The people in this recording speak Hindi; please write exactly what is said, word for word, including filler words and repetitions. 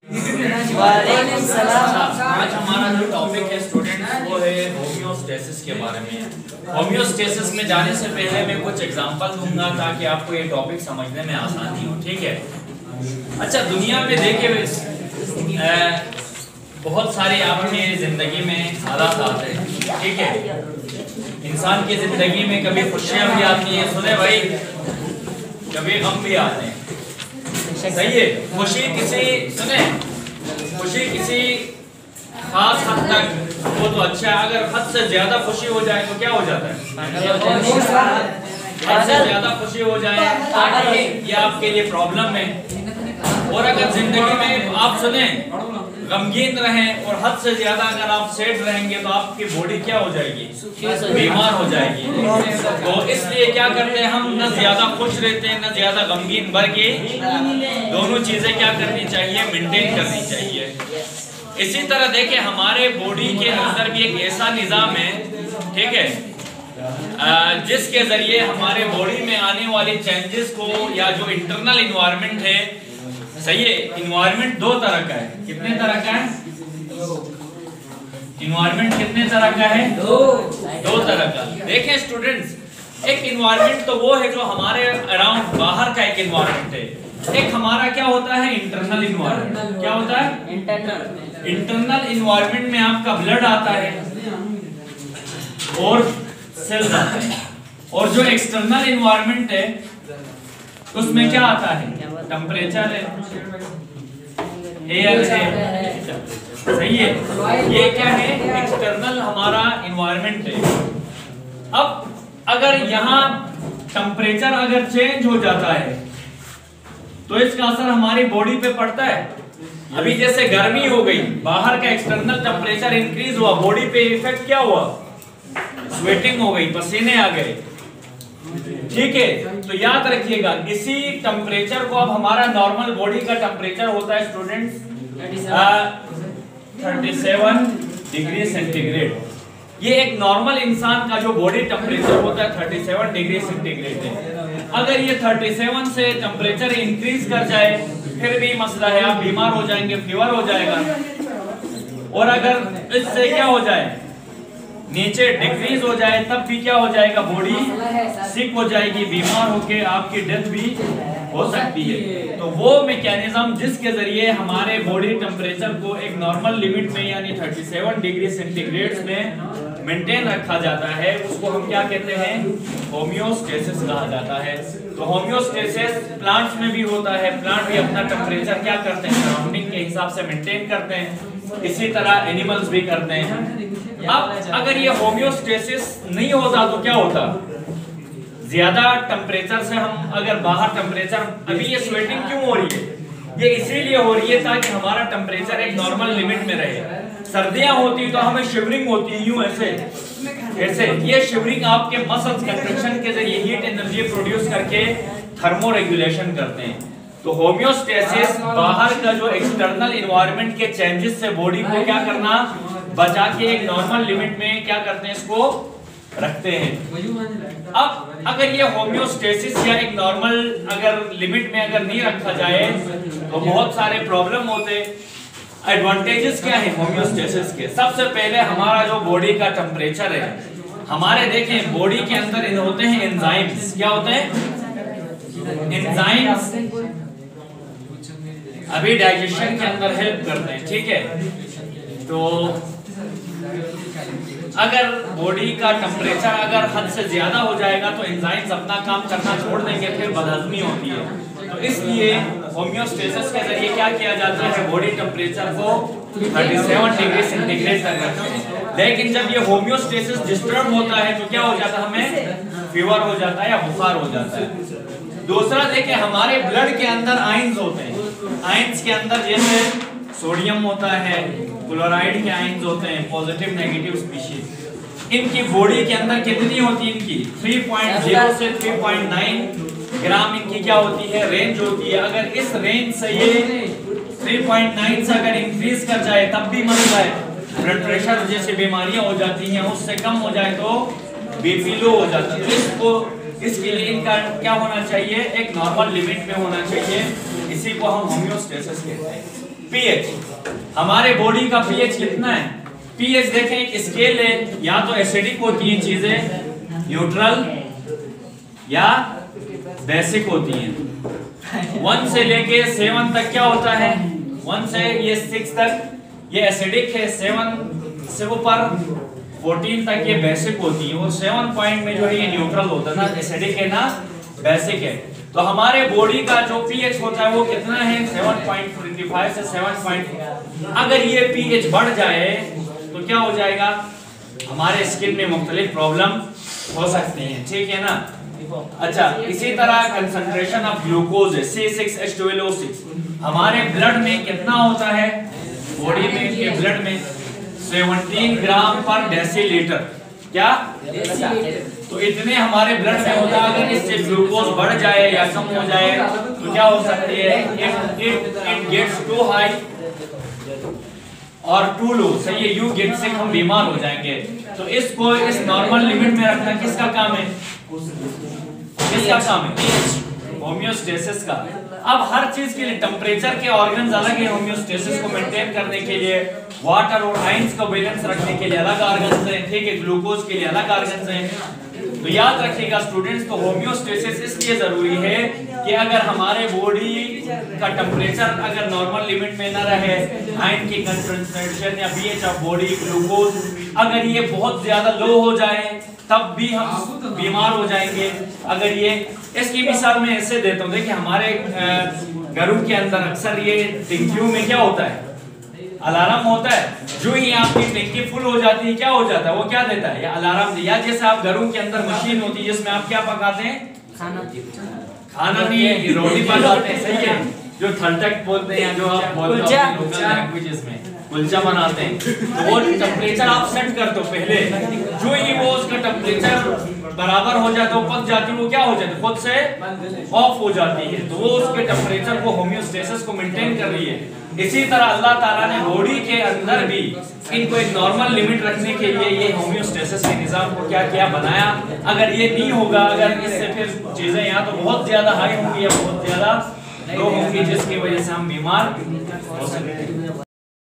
वालेकुम सलाम। आज हमारा जो टॉपिक है स्टूडेंट्स वो है होमियोस्टेसिस के बारे में। होमियोस्टेसिस में जाने से पहले मैं कुछ एग्जांपल दूंगा ताकि आपको ये टॉपिक समझने में आसानी हो, ठीक है। अच्छा, दुनिया में देखिए बहुत सारे आपके जिंदगी में हालात आते हैं, ठीक है। इंसान की जिंदगी में कभी खुशियां भी आती हैं, सुने भाई, कभी गम भी आते हैं, सही है। खुशी किसी सुने खुशी किसी खास हद तक वो तो अच्छा है, अगर हद से ज्यादा खुशी हो जाए तो क्या हो जाता है, हद से ज्यादा खुशी हो जाए ताकि ये आपके लिए प्रॉब्लम है। और अगर जिंदगी में आप सुने गमगीन रहें और हद से ज्यादा अगर आप सेट रहेंगे तो आपकी बॉडी क्या हो जाएगी, बीमार हो जाएगी। तो इसलिए क्या करते हैं हम, न ज्यादा खुश रहते हैं न ज्यादा गमगीन, बल्कि दोनों चीजें क्या करनी चाहिए, मेंटेन करनी चाहिए। इसी तरह देखें हमारे बॉडी के अंदर भी एक ऐसा निजाम है, ठीक है, जिसके जरिए हमारे बॉडी में आने वाली चेंजेस को या जो इंटरनल इन्वायरमेंट है, सही है। इन्वायरमेंट दो तरह का है, कितने तरह का है इन्वायरमेंट, कितने तरह का है, दो दो तरह का। देखें स्टूडेंट्स, एक इन्वायरमेंट तो वो है जो हमारे अराउंड बाहर का एक इन्वायरमेंट है। एक हमारा क्या होता है, इंटरनल इन्वायरमेंट। क्या होता है, इंटरनल इंटरनल इन्वायरमेंट में आपका ब्लड आता है और सेल्स आते हैं। और जो एक्सटर्नल इन्वायरमेंट है उसमें क्या आता है, टेम्परेचर है, एयर है, सही है। ये क्या है, एक्सटर्नल हमारा इन्वायरमेंट है। अब अगर यहाँ टेम्परेचर अगर चेंज हो जाता है तो इसका असर हमारी बॉडी पे पड़ता है। अभी जैसे गर्मी हो गई, बाहर का एक्सटर्नल टेम्परेचर इंक्रीज हुआ, बॉडी पे इफेक्ट क्या हुआ, स्वेटिंग हो गई, पसीने आ गए, ठीक है। तो याद रखिएगा, इसी टेम्परेचर को अब हमारा नॉर्मल बॉडी का टेम्परेचर होता है स्टूडेंट्स सैंतीस डिग्री सेंटीग्रेड। ये एक नॉर्मल इंसान का जो बॉडी टेम्परेचर होता है सैंतीस डिग्री सेंटीग्रेड है। अगर ये सैंतीस से टेम्परेचर इंक्रीज कर जाए फिर भी मसला है, आप बीमार हो जाएंगे, फीवर हो जाएगा। और अगर इससे क्या हो जाए, नीचे डिक्रीज हो जाए, तब भी क्या हो जाएगा, बॉडी सिक हो जाएगी, बीमार होके आपकी डेथ भी हो सकती है। तो वो मैकेनिज्म जिसके जरिए हमारे बॉडी टेम्परेचर को एक नॉर्मल लिमिट में यानी सैंतीस डिग्री सेंटीग्रेड में मेंटेन रखा जाता है, उसको हम क्या कहते हैं, होमियोस्टेसिस कहा जाता है। तो होमियोस्टेसिस प्लांट्स में भी होता है, प्लांट भी अपना टेम्परेचर क्या करते हैं, सराउंडिंग के हिसाब से मेंटेन करते हैं। इसी तरह एनिमल्स भी करते हैं। अब अगर ये होमियोस्टेसिस नहीं होता तो क्या होता, ज्यादा टेम्परेचर से हम अगर बाहर टेम्परेचर, अभी ये स्वेटिंग क्यों हो रही है, ये इसीलिए हो रही है ताकि हमारा टेम्परेचर एक नॉर्मल लिमिट में रहे। सर्दियां होती तो हमें शिवरिंग होती है, यूं ऐसे ऐसे। ये शिवरिंग आपके मसल्स कंट्रैक्शन के जरिए हीट एनर्जी प्रोड्यूस करके थर्मो रेगुलेशन करते हैं। तो होमियोस्टेसिस बाहर का जो एक्सटर्नल इन्वायरमेंट के चेंजेस से बॉडी को क्या करना, बचा के एक नॉर्मल लिमिट में क्या करते हैं, इसको रखते हैं। अब अगर ये होमियोस्टेसिस या एक नॉर्मल अगर लिमिट में अगर नहीं रखा जाए तो बहुत सारे प्रॉब्लम होते। एडवांटेजेस क्या है होमियोस्टेसिस के, सबसे पहले हमारा जो बॉडी का टेम्परेचर है, हमारे देखें बॉडी के अंदर इन होते हैं एंजाइम्स। क्या होते हैं, एंजाइम्स अभी डाइजेशन के अंदर हेल्प करते हैं, ठीक है। तो अगर बॉडी का टेम्परेचर अगर हद से ज्यादा हो जाएगा तो एंजाइम्स अपना काम करना छोड़ देंगे, फिर बदहजमी होती है। तो इसलिए होमियोस्टेसिस के जरिए क्या किया जाता है, बॉडी टेम्परेचर को सैंतीस डिग्री सेंटीग्रेड तक रखते हैं। लेकिन जब ये होमियोस्टेसिस डिस्टर्ब होता है तो क्या हो जाता है, हमें फीवर हो जाता है या बुखार हो जाता है। दूसरा देखें, हमारे ब्लड के अंदर आयंस होते हैं। आयंस के अंदर जैसे सोडियम होता है, क्लोराइड के आयंस होते हैं, पॉजिटिव नेगेटिव स्पीशीज। इनकी बॉडी के अंदर कितनी होती है, इनकी तीन पॉइंट ज़ीरो से तीन पॉइंट नौ ग्राम इनकी क्या होती है, रेंज होती है। अगर इस रेंज से ये तीन पॉइंट नौ से अगर इंक्रीज कर जाए तब भी मसला है। ब्लड प्रेशर जैसी बीमारियां हो जाती हैं, उससे कम हो जाए तो बीपी लो हो जाता है। इसको इसके लिए इनका क्या होना चाहिए, एक नॉर्मल लिमिट में होना चाहिए। इसी को हम होमियोस्टेसिस कहते हैं। पीएच, हमारे बॉडी का पीएच कितना है? पीएच देखें एक स्केल है, या तो एसिडिक होती है चीजें, न्यूट्रल या बेसिक होती हैं। वन से लेके सेवन तक क्या होता है? वन से ये सिक्स तक ये एसिडिक है, सेवन से ऊपर फोर्टीन तक ये बेसिक होती है, और सेवन पॉइंट में जो है ये न्यूट्रल होता है, ना एसिडिक है ना बेसिक है। तो हमारे बॉडी का जो पीएच होता है वो कितना है? सेवन पॉइंट टू फाइव से सेवन पॉइंट। अगर ये पीएच बढ़ जाए तो क्या हो जाएगा? हमारे स्किन में मुख्तलिफ प्रॉब्लम हो सकती हैं, ठीक है ना। अच्छा, इसी तरह कंसंट्रेशन ऑफ ग्लूकोज है C six H twelve O six, हमारे ब्लड में कितना होता है? बॉडी में के ब्लड में सत्रह ग्राम पर डेसीलीटर, क्या? तो इतने हमारे ब्लड में होता है। अगर इससे ग्लूकोज बढ़ जाए या कम हो जाए तो क्या हो सकती है? It it it gets too high और टू लो, सही है, यू गेट से हम बीमार हो जाएंगे। तो इसको इस नॉर्मल लिमिट में रखना किसका काम है? किसका काम है? होम्योस्टेसिस का। अब हर चीज के लिए टेम्परेचर के ऑर्गन्स अलग है, होम्योस्टेसिस को मेंटेन करने के लिए, वाटर और आयंस का बैलेंस रखने के लिए अलग ऑर्गन्स हैं, ठीक है, ग्लूकोज के लिए अलग ऑर्गन्स हैं। तो याद रखिएगा स्टूडेंट्स, तो होम्योस्टेसिस इसलिए जरूरी है कि अगर हमारे बॉडी का टेम्परेचर अगर नॉर्मल लिमिट में ना रहे, आयन की कंसंट्रेशन या पीएच ऑफ बॉडी, ग्लूकोज अगर ये बहुत ज्यादा लो हो जाए तब भी हम बीमार हो जाएंगे। अगर ये, इसकी मिसाल मैं ऐसे देता हूँ, देखिए हमारे घरों के अंदर अक्सर ये टंकियों में क्या होता है? अलार्म होता है। जो ही आपकी टंकी फुल हो जाती है क्या हो जाता है? वो क्या देता है? या अलार्म। या जैसे आप घरों के अंदर मशीन होती है जिसमें आप क्या पकाते हैं? खाना खाना नहीं, रोटी पकाते हैं, सही है, जो थर्टक बोलते हैं, जो आप बोलते हैं लोकल लैंग्वेजेस में, कुलचा बनाते हैं। तो वो टेम्परेचर आप सेट कर दो पहले, जो ही वो उसका टेम्परेचर बराबर हो जाता है, पक जाती है, वो क्या हो जाती है? खुद से ऑफ हो जाती है। तो वो उसके टेम्परेचर को, होम्योस्टेसिस को मेंटेन कर रही है। इसी तरह अल्लाह ताला ने बॉडी के अंदर भी इनको एक नॉर्मल लिमिट रखने के लिए ये होम्योस्टेसिस के निजाम को क्या किया? बनाया। अगर ये नहीं होगा, अगर इससे फिर चीजें यहाँ तो बहुत ज्यादा हाई होंगी या बहुत ज्यादा लो होंगी, जिसकी वजह से हम बीमार हो सकते हैं।